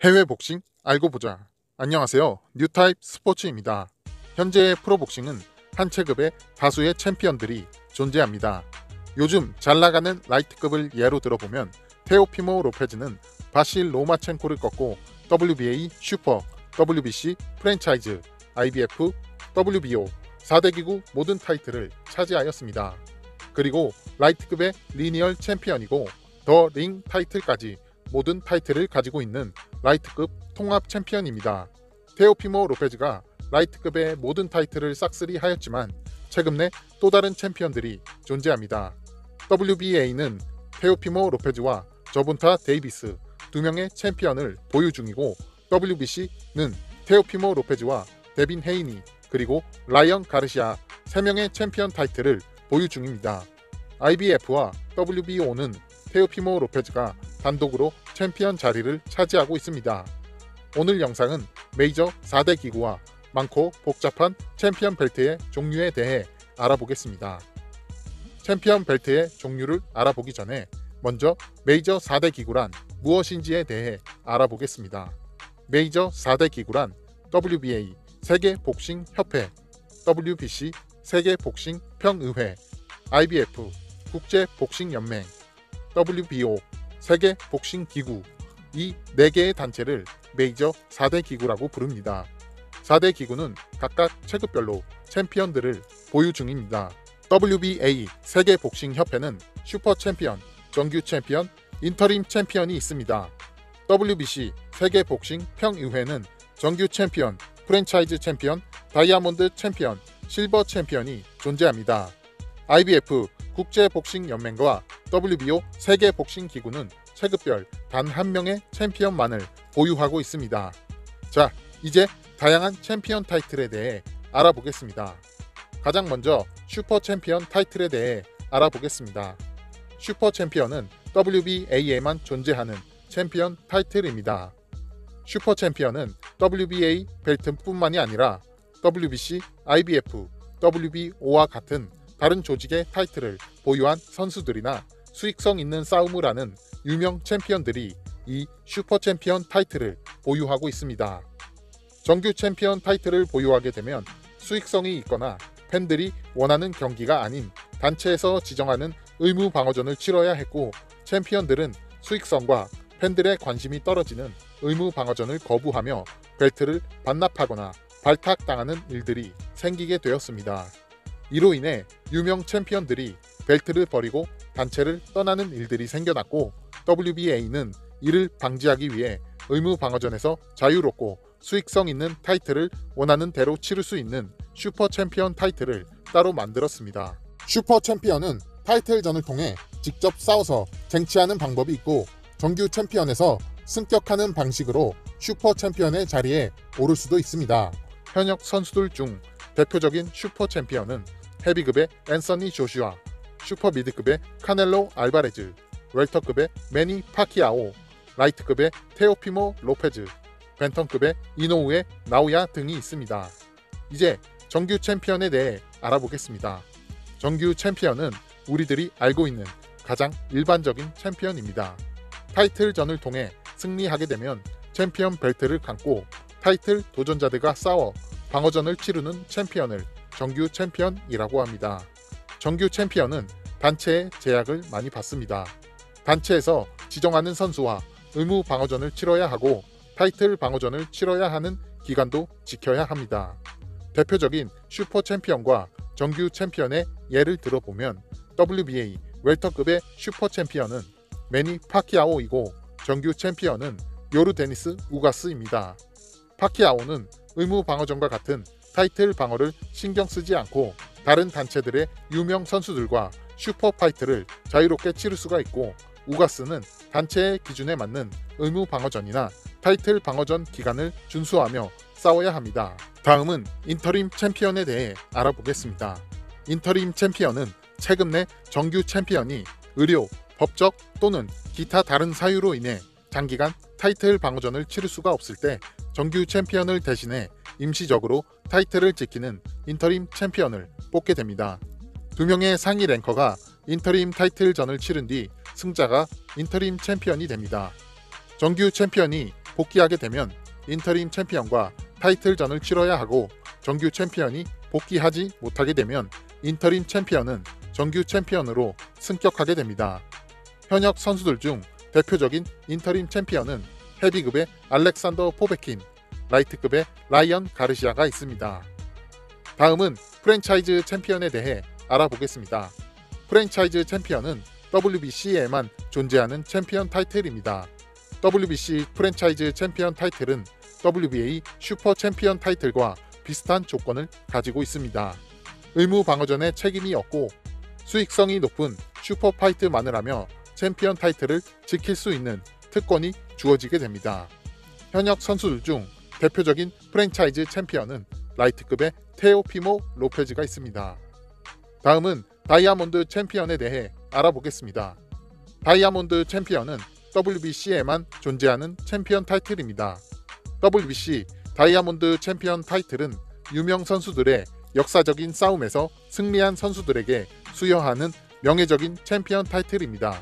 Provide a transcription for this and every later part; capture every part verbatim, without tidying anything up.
해외 복싱 알고 보자. 안녕하세요. 뉴타입 스포츠입니다. 현재의 프로복싱은 한 체급의 다수의 챔피언들이 존재합니다. 요즘 잘나가는 라이트급을 예로 들어보면 테오피모 로페즈는 바실 로마첸코를 꺾고 더블유비에이 슈퍼, 더블유비씨 프랜차이즈, 아이비에프, 더블유비오 사 대 기구 모든 타이틀을 차지하였습니다. 그리고 라이트급의 리니얼 챔피언이고 더 링 타이틀까지 모든 타이틀을 가지고 있는 라이트급 통합 챔피언입니다. 테오피모 로페즈가 라이트급의 모든 타이틀을 싹쓸이 하였지만 최근 내 또 다른 챔피언들이 존재합니다. 더블유비에이는 테오피모 로페즈와 저본타 데이비스 두 명의 챔피언을 보유 중이고 더블유비씨는 테오피모 로페즈와 데빈 헤이니 그리고 라이언 가르시아 세 명의 챔피언 타이틀을 보유 중입니다. 아이비에프와 더블유비오는 테오피모 로페즈가 단독으로 챔피언 자리를 차지하고 있습니다. 오늘 영상은 메이저 사 대 기구와 많고 복잡한 챔피언 벨트의 종류에 대해 알아보겠습니다. 챔피언 벨트의 종류를 알아보기 전에 먼저 메이저 사 대 기구란 무엇인지에 대해 알아보겠습니다. 메이저 사 대 기구란 더블유비에이 세계복싱협회, 더블유비씨 세계복싱평의회, 아이비에프 국제복싱연맹, 더블유비오 세계복싱기구 이 네 개의 단체를 메이저 사 대 기구라고 부릅니다. 사 대 기구는 각각 체급별로 챔피언들을 보유 중입니다. 더블유비에이 세계복싱협회는 슈퍼 챔피언, 정규 챔피언, 인터림 챔피언이 있습니다. 더블유비씨 세계복싱평의회는 정규 챔피언, 프랜차이즈 챔피언, 다이아몬드 챔피언, 실버 챔피언이 존재합니다. 아이비에프 국제복싱연맹과 더블유비오 세계복싱기구는 체급별 단 한 명의 챔피언만을 보유하고 있습니다. 자, 이제 다양한 챔피언 타이틀에 대해 알아보겠습니다. 가장 먼저 슈퍼 챔피언 타이틀에 대해 알아보겠습니다. 슈퍼 챔피언은 더블유비에이에만 존재하는 챔피언 타이틀입니다. 슈퍼 챔피언은 더블유비에이 벨트뿐만이 아니라 더블유비씨, 아이비에프, 더블유비오와 같은 다른 조직의 타이틀을 보유한 선수들이나 수익성 있는 싸움을 하는 유명 챔피언들이 이 슈퍼 챔피언 타이틀을 보유하고 있습니다. 정규 챔피언 타이틀을 보유하게 되면 수익성이 있거나 팬들이 원하는 경기가 아닌 단체에서 지정하는 의무 방어전을 치러야 했고 챔피언들은 수익성과 팬들의 관심이 떨어지는 의무 방어전을 거부하며 벨트를 반납하거나 발탁당하는 일들이 생기게 되었습니다. 이로 인해 유명 챔피언들이 벨트를 버리고 단체를 떠나는 일들이 생겨났고 더블유비에이는 이를 방지하기 위해 의무 방어전에서 자유롭고 수익성 있는 타이틀을 원하는 대로 치를 수 있는 슈퍼 챔피언 타이틀을 따로 만들었습니다. 슈퍼 챔피언은 타이틀전을 통해 직접 싸워서 쟁취하는 방법이 있고 정규 챔피언에서 승격하는 방식으로 슈퍼 챔피언의 자리에 오를 수도 있습니다. 현역 선수들 중 대표적인 슈퍼 챔피언은 헤비급의 앤서니 조슈아, 슈퍼 미드급의 카넬로 알바레즈, 웰터급의 매니 파키아오, 라이트급의 테오피모 로페즈, 벤턴급의 이노우에 나우야 등이 있습니다. 이제 정규 챔피언에 대해 알아보겠습니다. 정규 챔피언은 우리들이 알고 있는 가장 일반적인 챔피언입니다. 타이틀전을 통해 승리하게 되면 챔피언 벨트를 감고 타이틀 도전자들과 싸워 방어전을 치르는 챔피언을 정규 챔피언이라고 합니다. 정규 챔피언은 단체의 제약을 많이 받습니다. 단체에서 지정하는 선수와 의무 방어전을 치러야 하고 타이틀 방어전을 치러야 하는 기간도 지켜야 합니다. 대표적인 슈퍼 챔피언과 정규 챔피언의 예를 들어보면 더블유비에이 웰터급의 슈퍼 챔피언은 매니 파키아오이고 정규 챔피언은 요르데니스 우가스입니다. 파키아오는 의무 방어전과 같은 타이틀 방어를 신경 쓰지 않고 다른 단체들의 유명 선수들과 슈퍼 파이트를 자유롭게 치를 수가 있고 우가스는 단체의 기준에 맞는 의무 방어전이나 타이틀 방어전 기간을 준수하며 싸워야 합니다. 다음은 인터림 챔피언에 대해 알아보겠습니다. 인터림 챔피언은 최근 내 정규 챔피언이 의료, 법적 또는 기타 다른 사유로 인해 장기간 타이틀 방어전을 치를 수가 없을 때 정규 챔피언을 대신해 임시적으로 타이틀을 지키는 인터림 챔피언을 뽑게 됩니다. 두 명의 상위 랭커가 인터림 타이틀전을 치른 뒤 승자가 인터림 챔피언이 됩니다. 정규 챔피언이 복귀하게 되면 인터림 챔피언과 타이틀전을 치러야 하고, 정규 챔피언이 복귀하지 못하게 되면 인터림 챔피언은 정규 챔피언으로 승격하게 됩니다. 현역 선수들 중 대표적인 인터림 챔피언은 헤비급의 알렉산더 포베킨, 라이트급의 라이언 가르시아가 있습니다. 다음은 프랜차이즈 챔피언에 대해 알아보겠습니다. 프랜차이즈 챔피언은 더블유비씨에만 존재하는 챔피언 타이틀입니다. 더블유비씨 프랜차이즈 챔피언 타이틀은 더블유비에이 슈퍼 챔피언 타이틀과 비슷한 조건을 가지고 있습니다. 의무 방어전에 책임이 없고 수익성이 높은 슈퍼 파이트만을 하며 챔피언 타이틀을 지킬 수 있는 특권이 주어지게 됩니다. 현역 선수들 중 대표적인 프랜차이즈 챔피언은 라이트급의 테오피모 로페즈가 있습니다. 다음은 다이아몬드 챔피언에 대해 알아보겠습니다. 다이아몬드 챔피언은 더블유비씨에만 존재하는 챔피언 타이틀입니다. 더블유비씨 다이아몬드 챔피언 타이틀은 유명 선수들의 역사적인 싸움에서 승리한 선수들에게 수여하는 명예적인 챔피언 타이틀입니다.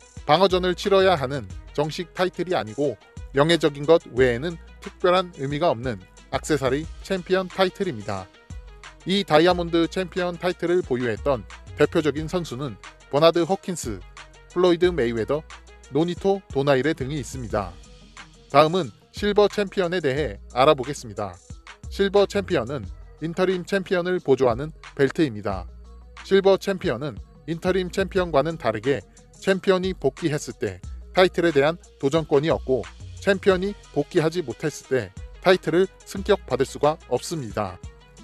방어전을 치러야 하는 정식 타이틀이 아니고 명예적인 것 외에는 특별한 의미가 없는 액세서리 챔피언 타이틀입니다. 이 다이아몬드 챔피언 타이틀을 보유했던 대표적인 선수는 버나드 호킨스, 플로이드 메이웨더, 노니토 도나이레 등이 있습니다. 다음은 실버 챔피언에 대해 알아보겠습니다. 실버 챔피언은 인터림 챔피언을 보조하는 벨트입니다. 실버 챔피언은 인터림 챔피언과는 다르게 챔피언이 복귀했을 때 타이틀에 대한 도전권이 없고, 챔피언이 복귀하지 못했을 때 타이틀을 승격받을 수가 없습니다.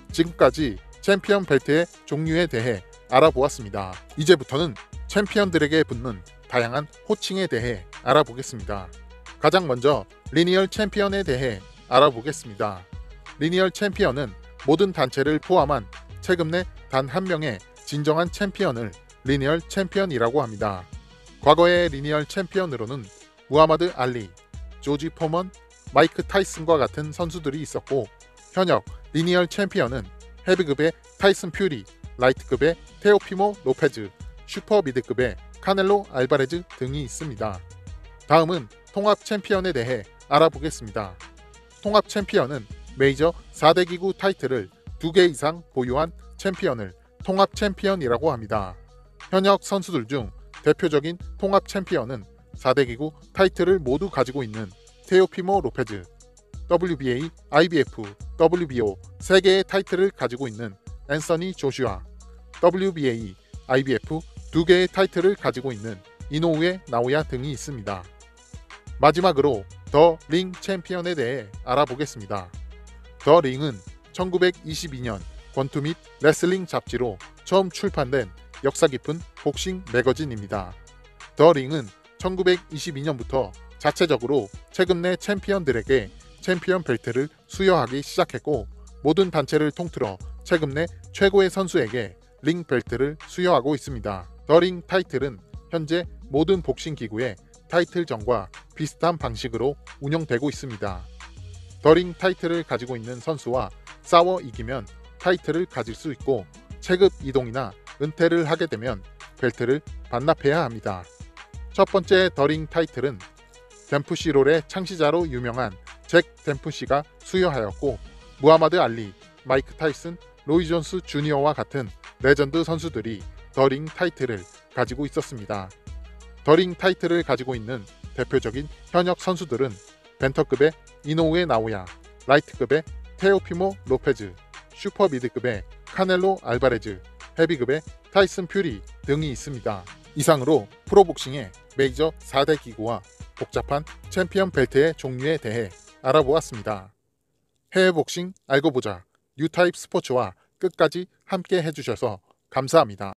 지금까지 챔피언 벨트의 종류에 대해 알아보았습니다. 이제부터는 챔피언들에게 붙는 다양한 호칭에 대해 알아보겠습니다. 가장 먼저 리니얼 챔피언에 대해 알아보겠습니다. 리니얼 챔피언은 모든 단체를 포함한 최근 내 단 한 명의 진정한 챔피언을 리니얼 챔피언이라고 합니다. 과거의 리니얼 챔피언으로는 무하마드 알리, 조지 포먼, 마이크 타이슨과 같은 선수들이 있었고, 현역 리니얼 챔피언은 헤비급의 타이슨 퓨리, 라이트급의 테오피모 로페즈, 슈퍼 미드급의 카넬로 알바레즈 등이 있습니다. 다음은 통합 챔피언에 대해 알아보겠습니다. 통합 챔피언은 메이저 사 대 기구 타이틀을 두 개 이상 보유한 챔피언을 통합 챔피언이라고 합니다. 현역 선수들 중 대표적인 통합 챔피언은 사 대 기구 타이틀을 모두 가지고 있는 테오피모 로페즈, 더블유비에이, 아이비에프, 더블유비오 세 개의 타이틀을 가지고 있는 앤서니 조슈아, 더블유비에이, 아이비에프 두 개의 타이틀을 가지고 있는 이노우에 나오야 등이 있습니다. 마지막으로 더 링 챔피언에 대해 알아보겠습니다. 더 링은 천구백이십이 년 권투 및 레슬링 잡지로 처음 출판된 역사 깊은 복싱 매거진입니다. 더 링은 천구백이십이 년부터 자체적으로 최근 내 챔피언들에게 챔피언 벨트를 수여하기 시작했고, 모든 단체를 통틀어 최근 내 최고의 선수에게 링 벨트를 수여하고 있습니다. 더 링 타이틀은 현재 모든 복싱 기구의 타이틀전과 비슷한 방식으로 운영되고 있습니다. 더 링 타이틀을 가지고 있는 선수와 싸워 이기면 타이틀을 가질 수 있고, 체급 이동이나 은퇴를 하게 되면 벨트를 반납해야 합니다. 첫 번째 더 링 타이틀은 댐프시 롤의 창시자로 유명한 잭 댐프시가 수여하였고, 무하마드 알리, 마이크 타이슨, 로이 존스 주니어와 같은 레전드 선수들이 더 링 타이틀을 가지고 있었습니다. 더 링 타이틀을 가지고 있는 대표적인 현역 선수들은 벤터급의 이노우에 나오야, 라이트급의 테오피모 로페즈, 슈퍼 미드급의 카넬로 알바레즈, 헤비급의 타이슨 퓨리 등이 있습니다. 이상으로 프로복싱의 메이저 사 대 기구와 복잡한 챔피언 벨트의 종류에 대해 알아보았습니다. 해외 복싱 알고 보자 뉴타입 스포츠와 끝까지 함께 해주셔서 감사합니다.